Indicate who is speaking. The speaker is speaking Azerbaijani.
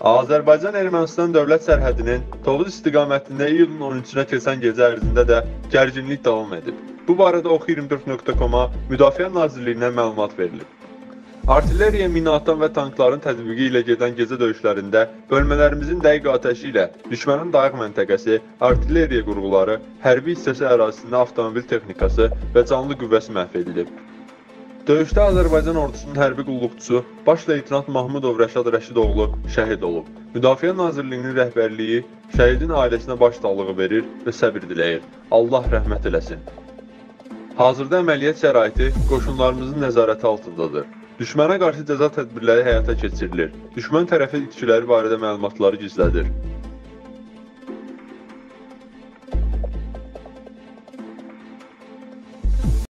Speaker 1: Azərbaycan-Ermənistan dövlət sərhədinin Tovuz istiqamətində iyulun 13-nə keçən gecə ərzində də gərginlik davam edib. Bu barədə Oxu24.com-a Müdafiə Nazirliyindən məlumat verilib. Artilleriya, minaatan və tankların tətbiqi ilə gedən gecə döyüşlərində bölmələrimizin dəqiq atəşi ilə düşmənin dayaq məntəqəsi, artilleriya qurğuları, hərbi hissəsi ərazisində avtomobil texnikası və canlı qüvvəsi məhv edilib. Döyüşdə Azərbaycan ordusunun hərbi qulluqçusu Baş Leytenant Mahmudov Rəşad Rəşidoğlu şəhid olub. Müdafiə Nazirliyinin rəhbərliyi şəhidin ailəsinə başsağlığı verir və səbir diləyir. Allah rəhmət eləsin. Hazırda əməliyyat şəraiti qoşunlarımızın nəzarəti altındadır. Düşmənə qarşı cəza tədbirləri həyata keçirilir. Düşmən tərəfi itkiləri barədə məlumatları gizlədir.